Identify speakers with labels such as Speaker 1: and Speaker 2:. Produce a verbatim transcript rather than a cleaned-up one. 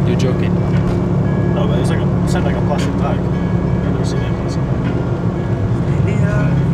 Speaker 1: You're joking.
Speaker 2: No, but it's like a, it sounded like a plastic bag. I've never seen it plastic bag.